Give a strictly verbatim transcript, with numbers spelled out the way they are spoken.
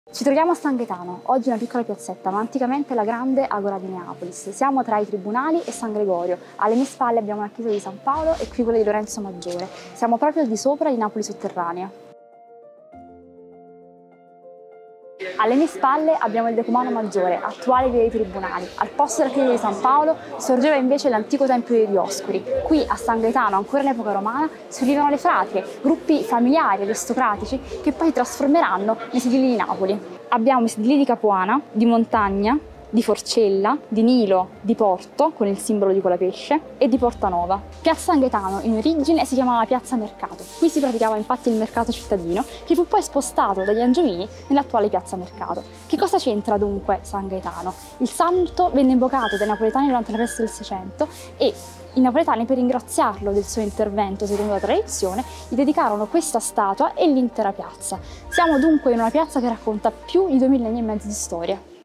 Ci troviamo a San Gaetano, oggi una piccola piazzetta, ma anticamente la grande Agora di Neapolis. Siamo tra i tribunali e San Gregorio. Alle mie spalle abbiamo la chiesa di San Paolo e qui quella di Lorenzo Maggiore. Siamo proprio al di sopra di Napoli sotterranea. Alle mie spalle abbiamo il Decumano Maggiore, attuale via dei Tribunali. Al posto della chiesa di San Paolo sorgeva invece l'antico tempio dei Dioscuri. Qui a San Gaetano, ancora in epoca romana, si univano le fratrie, gruppi familiari, aristocratici, che poi si trasformeranno nei sedili di Napoli. Abbiamo i sedili di Capuana, di Montagna, di Forcella, di Nilo, di Porto, con il simbolo di Colapesce, e di Portanova. Piazza San Gaetano in origine si chiamava Piazza Mercato. Qui si praticava infatti il mercato cittadino, che fu poi spostato dagli Angiolini nell'attuale Piazza Mercato. Che cosa c'entra dunque San Gaetano? Il santo venne invocato dai napoletani durante la peste del Seicento e i napoletani, per ringraziarlo del suo intervento secondo la tradizione, gli dedicarono questa statua e l'intera piazza. Siamo dunque in una piazza che racconta più di due millenni e mezzo di storia.